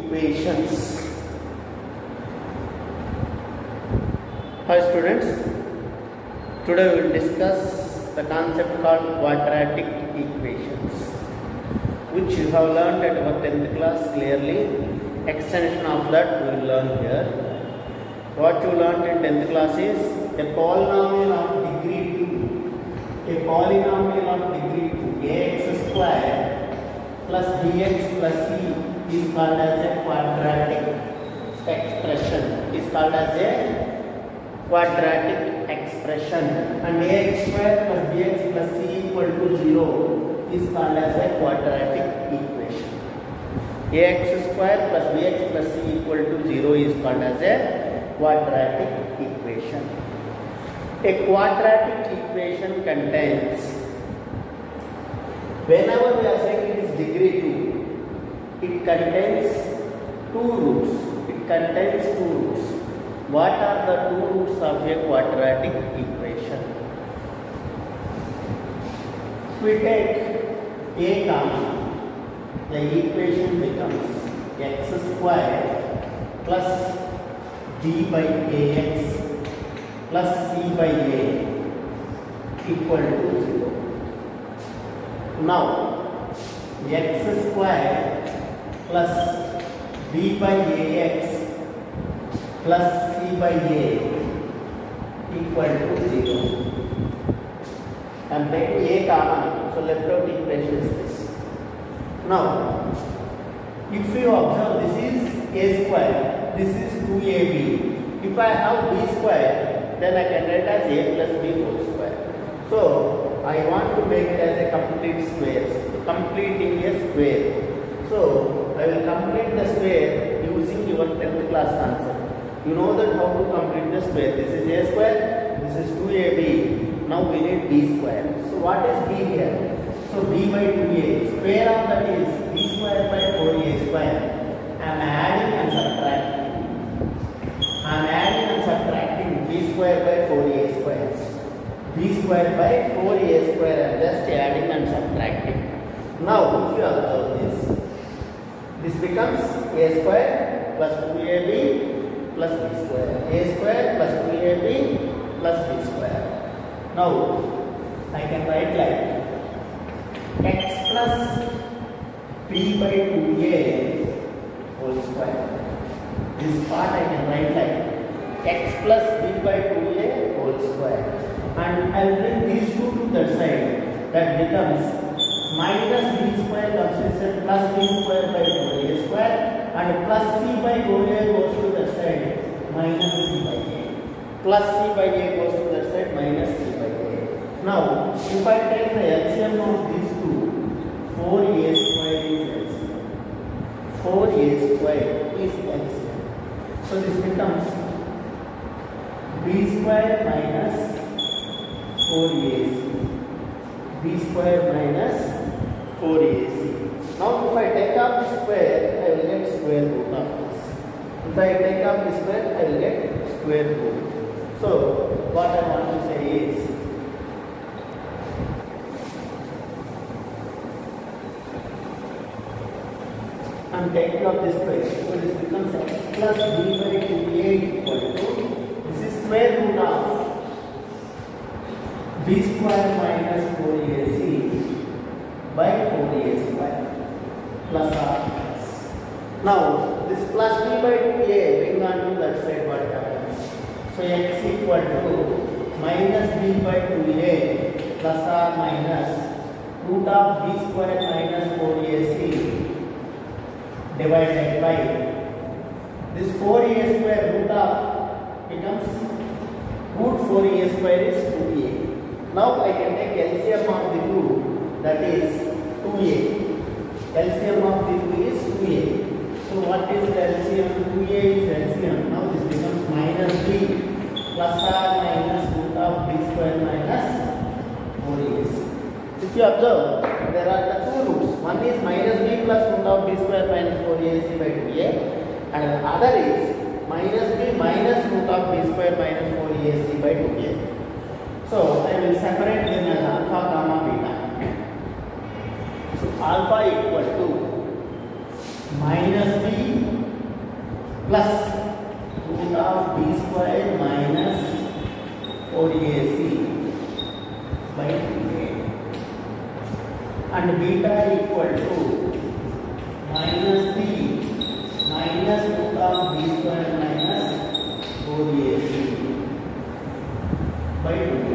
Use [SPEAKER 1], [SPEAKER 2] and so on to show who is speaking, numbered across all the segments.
[SPEAKER 1] equations. Hi students, today we will discuss the concept called quadratic equations, which you have learned at our 10th class clearly. Extension of that we will learn here. What you learned in 10th class is a polynomial of degree 2. A polynomial of degree 2, ax square plus bx plus c is called as a quadratic expression. Is called as a quadratic expression, and ax square plus bx plus c equal to 0 is called as a quadratic equation. Ax square plus bx plus c equal to 0 is called as a quadratic equation. A quadratic equation contains, whenever we are saying it is degree 2, it contains two roots. It contains two roots. What are the two roots of a quadratic equation? If we take a common, the equation becomes x square plus b by ax plus c by a equal to 0. Now, x square plus b by ax plus c by a equal to 0. I am taking a common, so left out equation is this. Now, if you observe, this is a square, this is 2ab. If I have b square, then I can write as a plus b whole square. So, I want to make it as a complete square, completing a square. So, I will complete the square using your 10th class concept. You know that how to complete the square. This is a square, this is 2ab. Now we need b square. So, what is b here? So, b by 2a. Square of that is b square by 4a square. I am adding and subtracting. I am adding and subtracting b square by 4a square. b square by 4a square. I am just adding and subtracting. Now, if you observe this becomes a square plus 2ab plus b square. A square plus 2ab plus b square. Now, I can write like x plus b by 2a whole square. This part I can write like x plus b by 2a whole square. And I will bring these two to that side. That becomes minus b square comes inside plus b square by 4a square. And plus c by 4a goes to that side minus c by a. Plus c by a goes to that side minus c by a. Now, if I take the LCM of these two, 4a square is LCM. 4a square is LCM. So this becomes b square minus 4ac. b square minus 4ac. Now, if I take up the square, I will get square root of this. If I take up the square, I will get square root. So, what I want to say is, I am taking up this square. So, this becomes x plus b by 2a equal to, this is square root of b square minus 4ac by 4a square plus r. Now, this plus b by 2a bring on to that side, what happens? So, x equal to minus b by 2a plus r minus root of b square minus 4ac divided by this 4a square root of becomes root 4a square is 2a. Now I can take LCM of the two, that is 2a. LCM of the 2 is 2a. So what is the LCM? 2a is LCM. Now this becomes minus b plus r minus root of b square minus 4ac. If you observe, there are the two roots. One is minus b plus root of b square minus 4ac by 2a, and the other is minus b minus root of b square minus 4ac by 2a. So I will separate them as alpha, gamma, beta. So alpha equal to minus b plus root of b square minus 4ac by 2a, and beta equal to minus b minus root of b square minus 4ac by 2a.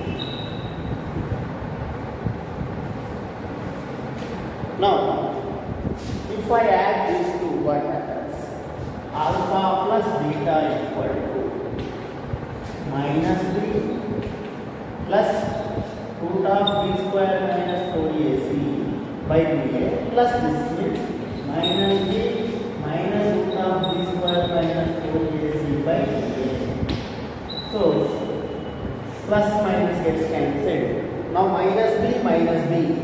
[SPEAKER 1] Now, if I add these two, what happens? Alpha plus beta equal to minus b plus root of b square minus 4ac by 2a plus this means minus b minus root of b square minus 4ac by 2a. So, plus minus gets cancelled. Now, minus b minus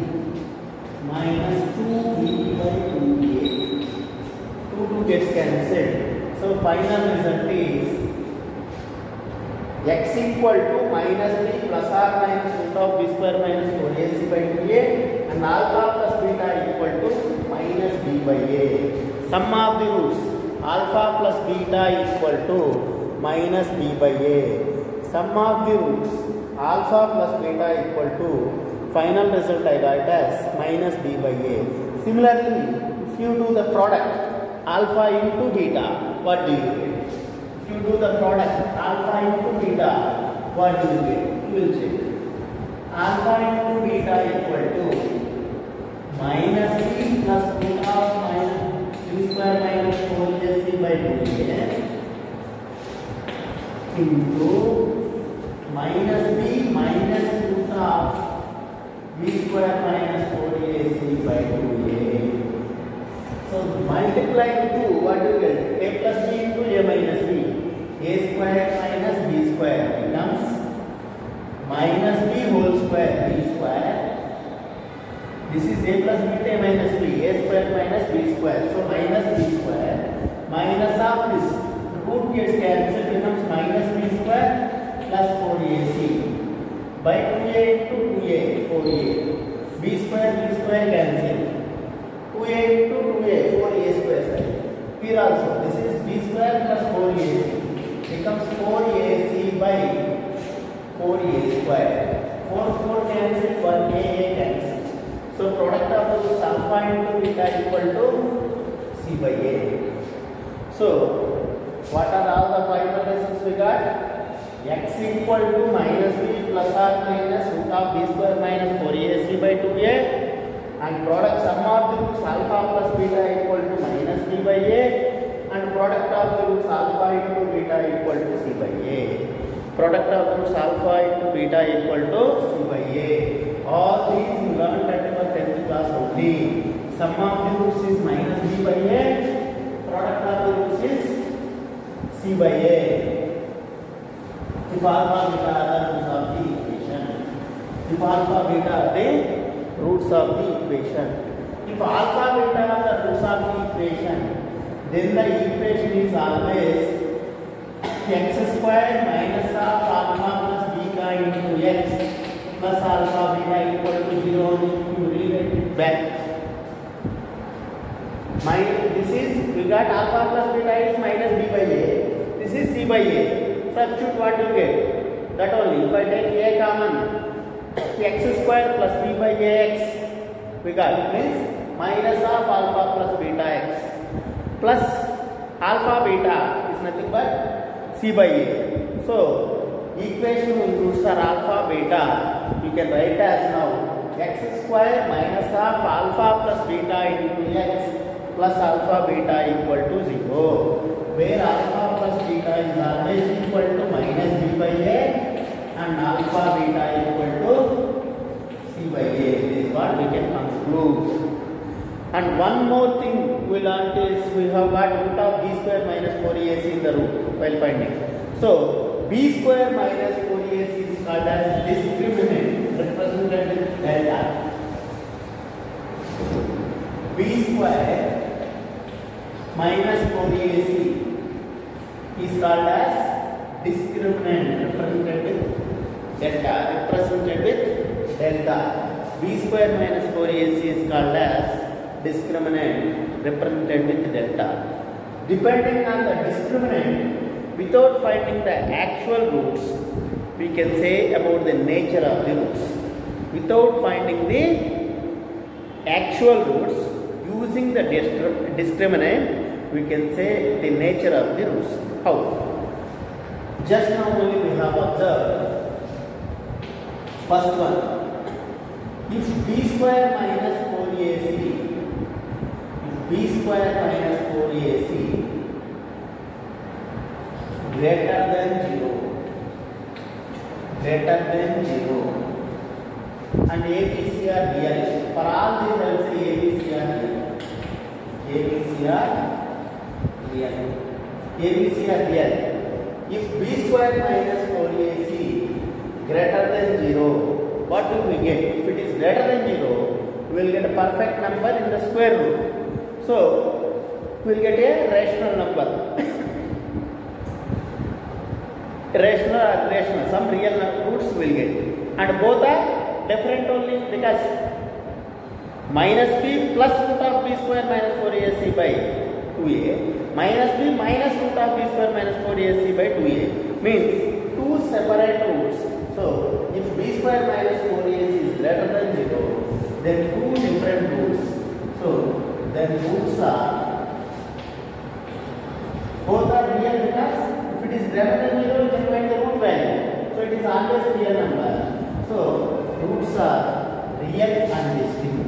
[SPEAKER 1] 2b by 2a. 2 gets cancelled. So, final result is x equal to minus b plus or minus root of b square minus 4ac by 2a, and alpha plus beta equal to minus b by a. Sum of the roots alpha plus beta equal to minus b by a. Sum of the roots alpha plus beta equal to, final result I got as minus b by a. Similarly, if you do the product alpha into beta, what do you get? If you do the product alpha into beta, what do you get? You will check. Alpha into beta equal to minus b plus root of minus b square minus 4ac by 2a into minus b minus root of b square minus 4ac by 2a. So, multiplying 2, what do you get? A plus b into a minus b. A square minus b square becomes minus b whole square b square. This is a plus b into a minus b. A square minus b square. So, minus b square minus of this root gets cancelled, becomes minus b square plus 4ac by 2a into 2a, 4a. b square cancel. 2a into 2a, 4a square side. Here also, this is b square plus 4ac becomes 4ac by 4a square. 4 cancel, 1a cancel. So, product of those alpha into beta equal to c by a. So, what are all the final results we got? X equal to minus b plus or minus root of b square minus 4ac by 2a, and product sum of the roots alpha plus beta equal to minus b by a, and product of the roots alpha into beta equal to c by a. Product of the roots alpha into beta equal to c by a. All these you learned at your 10th class only. Sum of the roots is minus b by a, product of the roots is c by a. If alpha beta are the roots of the equation. If alpha beta are the roots of the equation. If alpha beta are the roots of the equation, then the equation is always x square minus of alpha plus beta into x plus alpha beta equal to 0. If you read it back, this is, we got alpha plus beta is minus b by a. This is c by a. Substitute what you get? That only. If I take a common, x square plus b by ax, we got means minus of alpha plus beta x plus alpha beta is nothing but c by a. So, equation roots are alpha beta. You can write as now x square minus of alpha plus beta into x plus alpha beta equal to 0. Where alpha plus beta is always equal to minus b by a, and alpha beta equal to c by a. This is what we can conclude. And one more thing we learnt is we have got root of b square minus 4ac in the root while finding. So, b square minus 4ac is called as discriminant represented with delta. B square minus 4ac is called as discriminant represented with delta. B square minus 4ac is called as discriminant represented with delta. Depending on the discriminant, without finding the actual roots, we can say about the nature of the roots. Without finding the actual roots, using the discriminant, we can say the nature of the roots. How? Just now only we have observed first one. If b square minus 4ac, b square minus 4ac greater than 0 and ABC are real. For all these I will say ABC are real. ABC are real. If b square minus 4ac greater than 0, what will we get? If it is greater than 0, we will get a perfect number in the square root. So, we will get a rational number. Rational or irrational, some real roots we will get. And both are different only because minus b plus root of b square minus 4ac by 2a minus b minus root of b square minus 4ac by 2a means two separate roots. So, if b square minus 4ac is greater than 0, then two different roots. So, then roots are both are real because if it is greater than 0, you can find the root value. So, it is always real number. So, roots are real and distinct.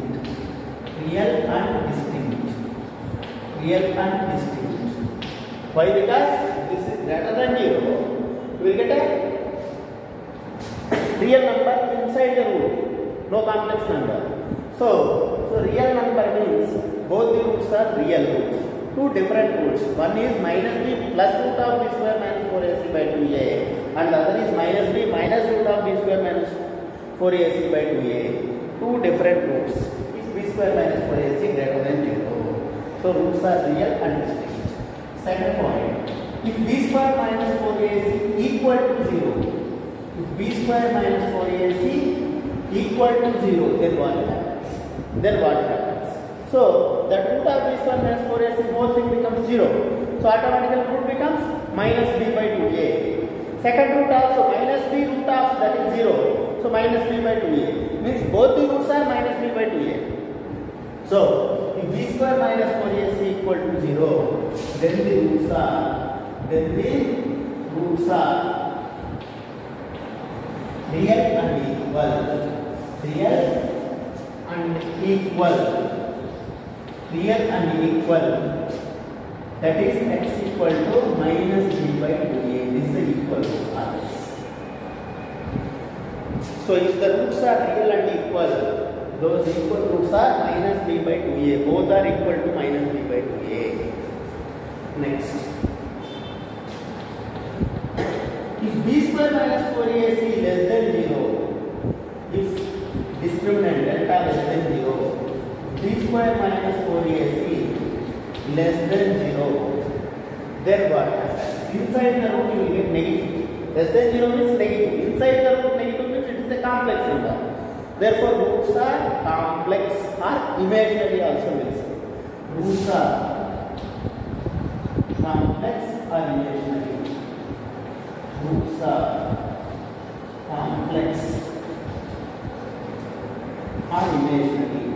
[SPEAKER 1] Why? Because this is greater than 0, we will get a real number inside the root, no complex number. So real number means both the roots are real roots. Two different roots. One is minus b plus root of b square minus 4ac by 2a and the other is minus b minus root of b square minus 4ac by 2a. Two different roots. If b square minus 4ac greater than 0. So roots are real and distinct. Second point. If b square minus 4ac equal to 0. If b square minus 4ac equal to 0, then what happens? So, the root of b square minus 4ac whole thing becomes 0. So, automatically root becomes minus b by 2a. Second root also minus b root of that is 0. So, minus b by 2a. Means both the roots are minus b by 2a. So, if b square minus 4ac equal to 0, then the roots are real and equal. That is x equal to minus b by 2a. This is the equal to so if the roots are real and equal, those equal roots are minus b by 2a. Both are equal to minus b by 2a. Next. If b square minus 4ac less than 0, if discriminant delta less than 0, b square minus 4ac less than 0, then what happens? Inside the root you will get negative. Less than 0 means negative. Inside the root negative means it is a complex number. Therefore roots are complex or imaginary also means. Roots are complex or imaginary. Roots are complex or imaginary.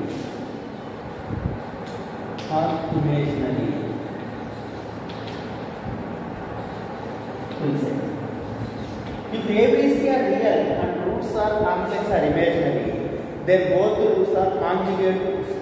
[SPEAKER 1] If ABC are real and roots are complex or imaginary, then both the roots are conjugate roots.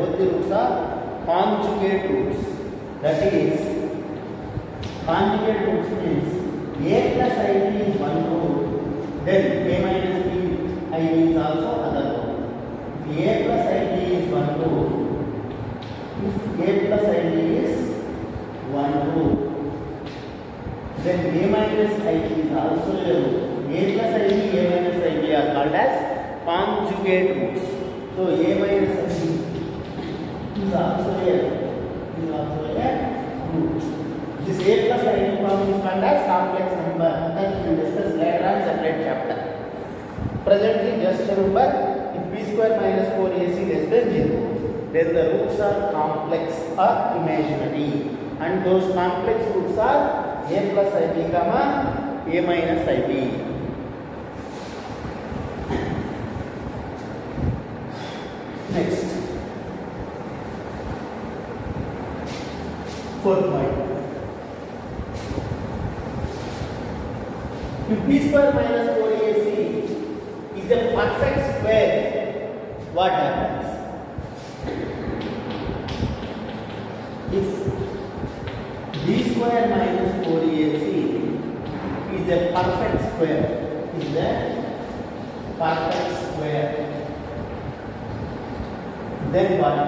[SPEAKER 1] That is, conjugate roots means a plus ib is one root, then a minus b ib is also other root. If a plus ib is one root, if a plus ib is one root, then a minus ib is also a root. A plus ib, a minus ib are called as conjugate roots. So a minus ib is also a root. This a plus ib form is called as complex number. That we will discuss later on separate chapter. Presently, just remember, if b square minus 4ac less than 0, then the roots are complex or imaginary. and those complex roots are a plus ib comma a minus ib. Next, fourth point. If b square minus 4ac is a perfect square, what happens? If b square minus 4ac is a perfect square, then what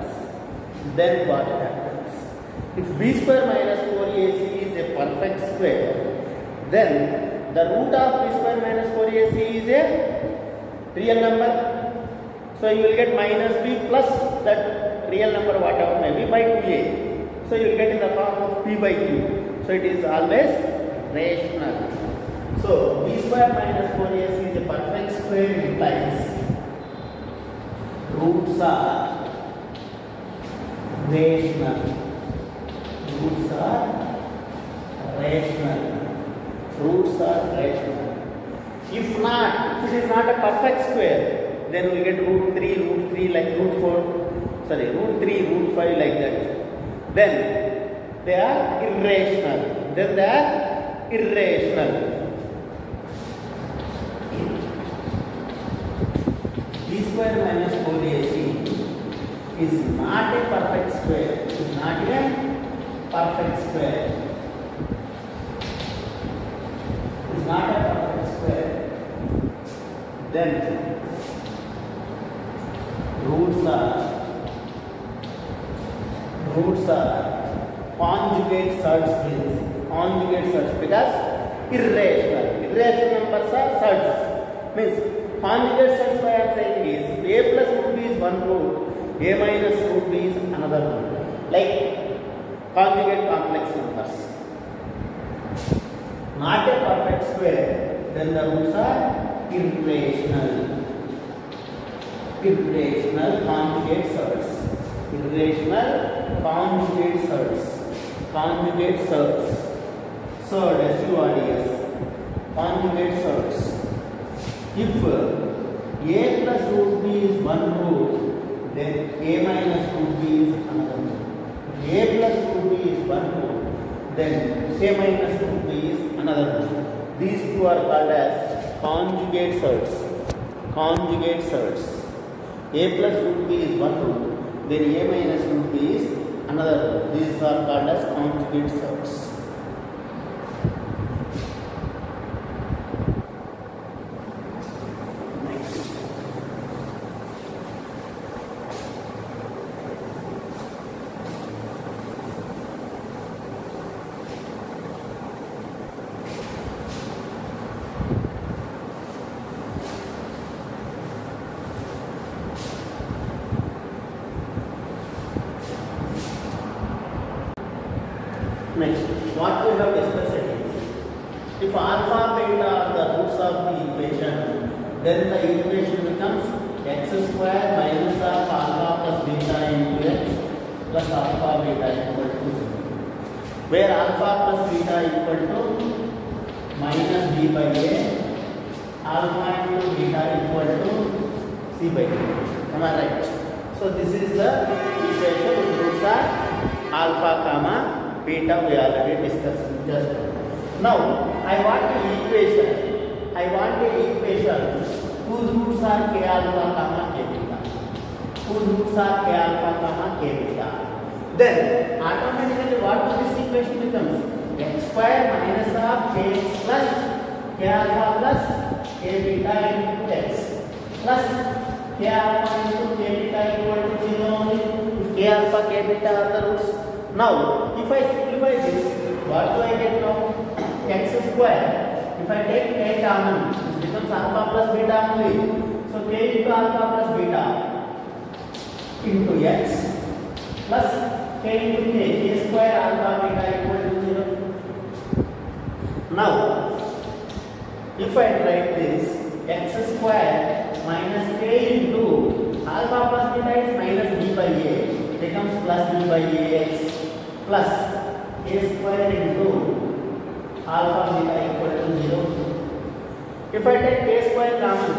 [SPEAKER 1] happens? If b square minus 4ac is a perfect square, then the root of b square minus 4ac is a real number. So you will get minus b plus that real number whatever may be by 2a. So you will get in the form of p by q. So it is always rational. So b square minus 4ac is a perfect square implies roots are rational. If not, if it is not a perfect square, then we will get root 3 like root 3, root 5 like that. Then they are irrational. B square minus 4ac is not a perfect square. Then roots are conjugate surds because irrational numbers are surds. Means conjugate surds, what I am saying is a plus root b is one root, a minus root b is another root. Like conjugate complex numbers. Not a perfect square, then the roots are irrational conjugate surds. Surd, S-U-R-D-S, conjugate surds. If a plus root b is one root, then a minus root b is another root. If a plus root b is one root, then a minus root b is another root. These two are called as conjugate surds. A plus root b is one root, then a minus root b is another root. These are called as conjugate surds. Next, what we have discussed is, if alpha, beta are the roots of the equation, then the equation becomes x square minus of alpha plus beta into x plus alpha beta equal to 0. Where alpha plus beta equal to minus b by a, alpha into beta equal to c by a. Am I right? So this is the equation with roots are alpha comma beta. We already discussed just now. I want an equation whose roots are k alpha comma k beta. Then automatically what this equation becomes? X square minus of kx plus k alpha plus k beta into x plus k alpha into k beta equal to 0 only. If k alpha k beta are the roots. Now, if I simplify this, what do I get now? X square. If I take k common, this becomes alpha plus beta only. So k into alpha plus beta into x plus k into k square alpha beta equal to 0. Now, if I write this, x square minus k into alpha plus beta is minus b by a, becomes plus b by ax plus a square into alpha beta equal to 0. If I take k square common,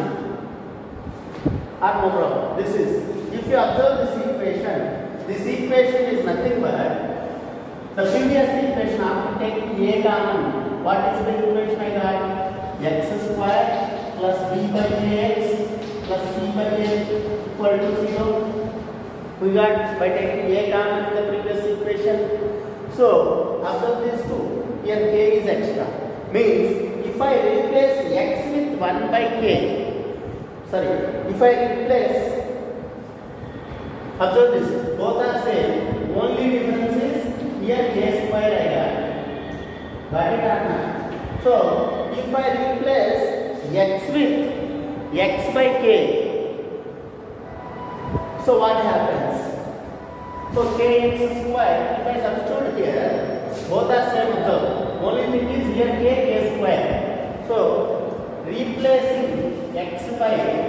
[SPEAKER 1] no problem. This is, if you observe this equation is nothing but the previous equation. After taking a common, what is the equation I got? X square plus b by ax plus c by a equal to 0. We got by taking a common in the previous equation. So observe these two. Here k is extra. Means if I replace x with 1 by k, if I replace, observe this, both are same. Only difference is here k square I got. Got it or not? So if I replace x with x by k, so what happens? So kx square, if I substitute here, both are same. Observe. Only thing is here k square. So replacing x by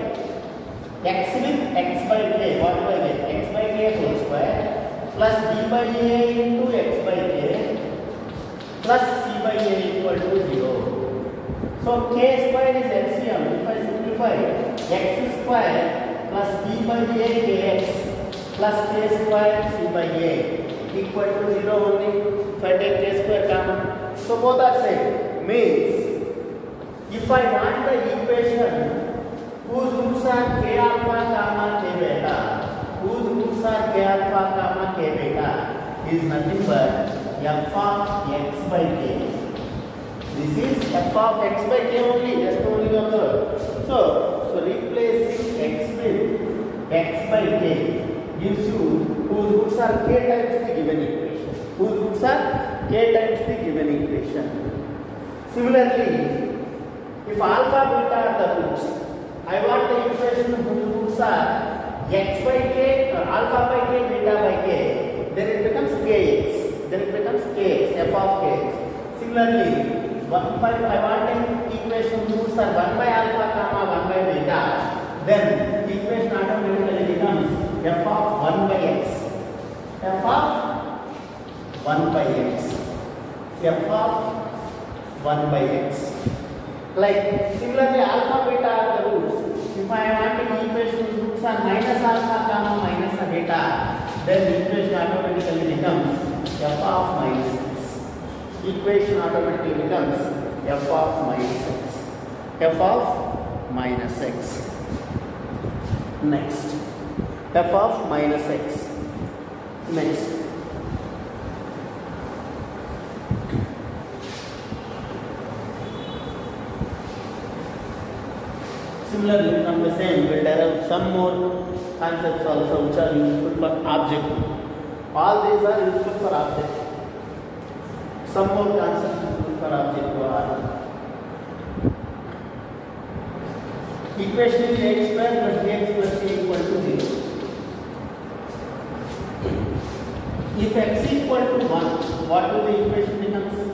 [SPEAKER 1] x with x by k, what do I get? X by k whole square plus b by a into x by k plus c by a equal to 0. So k square is LCM. If I simplify, x square plus b by a kx plus k square c by a equal to 0 only. If I take k square common, so both are same. Means if I want the equation whose roots are k alpha comma k beta, whose roots are k alpha comma k beta, is nothing but f of x by k. This is f of x by k only, just only observe. So replacing x with x by k gives you whose roots are k times the given equation. Whose roots are k times the given equation. Similarly, if alpha beta are the roots, I want the equation whose roots are x by k, alpha by k, beta by k, then it becomes kx, then it becomes kx, f of kx. Similarly, if I want an equation whose roots are 1 by alpha comma 1 by beta, then the equation automatically becomes f of 1 by x, f of 1 by x, f of 1 by x. Like similarly, alpha beta are the roots. If I want an equation whose roots are minus alpha comma minus beta, then the equation automatically becomes f of minus x. Equation automatically becomes f of minus x. F of minus x. Next, f of minus x. Next. Similarly, from the same, we will derive some more concepts also which are useful for object. All these are useful for object. Some more concepts useful for object are equation is x square plus bx plus c equal to 0. If x equal to 1, what will the equation becomes?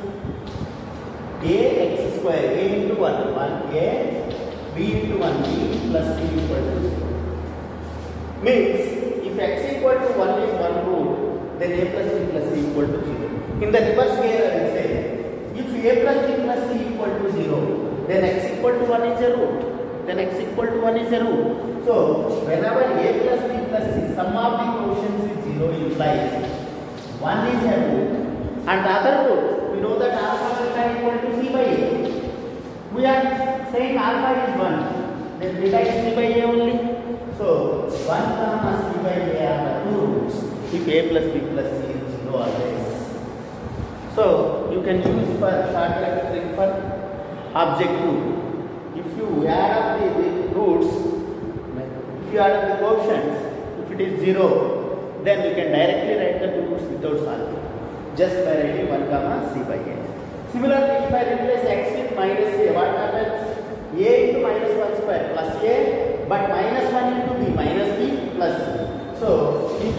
[SPEAKER 1] Ax square, a into 1, 1a, b into 1b plus c equal to 0. Means, if x equal to 1 is 1 root, then a plus b plus c equal to 0. In the reverse way, I will say, if a plus b plus c equal to 0, then x equal to 1 is a root. Then x equal to 1 is a root. So, whenever a plus b plus c, sum of the quotients is 0 implies 1 is a root. And the other root, we know that alpha beta equal to c by a. We are saying alpha is 1, then beta is c by a only. So 1 comma c by a are the two roots if a plus b plus c is 0 always. So you can use for shortcut trick for object 2. If you add up the roots, if you add up the quotients, if it is 0, then you can directly write the roots without solving, just by writing 1 comma c by a. Similarly, if I replace x with minus a, what happens? A into minus 1 square plus a, but minus 1 into b minus b plus c. So, if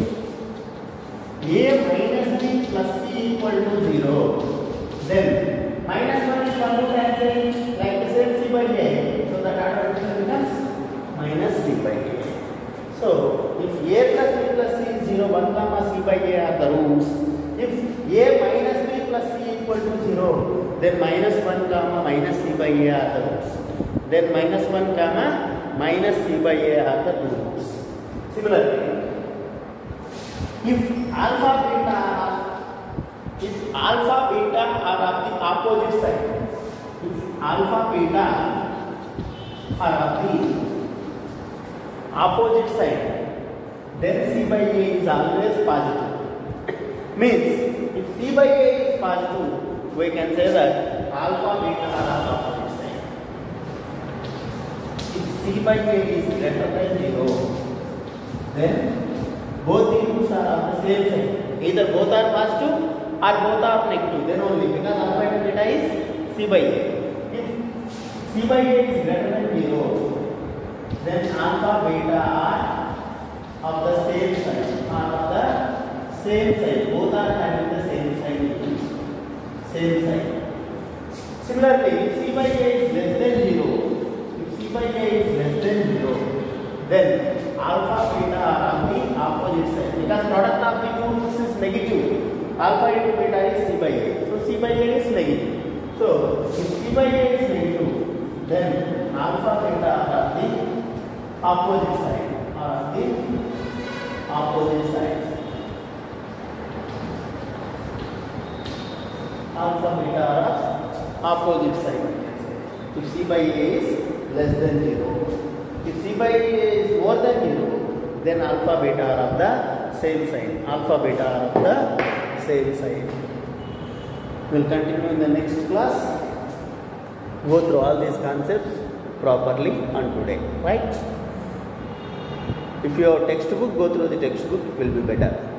[SPEAKER 1] a minus b plus c equal to 0, then minus 1 is 1 root and like the same c by a. So, that automatically becomes minus c by a. So, if a plus b plus c is 0, 1 comma c by a are the roots. If a minus b plus c equal to 0, then minus 1 comma minus c by a are the roots. Then minus 1 comma minus c by a are the two roots. Similarly, if alpha beta are of the opposite side, if alpha beta are of the opposite side, then c by a is always positive. Means if c by a is positive, we can say that alpha beta are of opposite side. If c by a is greater than 0, then both the roots are of the same side. Either both are positive or both are negative. Then only, because alpha and beta is c by a. If c by a is greater than 0, then alpha beta are of the same side. Both are having the same side. Similarly, if c by a is less than 0, then alpha beta are on the opposite side. Because product of the two roots is negative. Alpha into beta is c by a. So c by a is negative. So if c by a is negative, then alpha beta are on the opposite side. Alpha beta are of opposite side. If c by a is less than 0. If c by a is more than 0, then alpha beta are of the same side. We will continue in the next class. Go through all these concepts properly on today. Right? If you have textbook, go through the textbook, it will be better.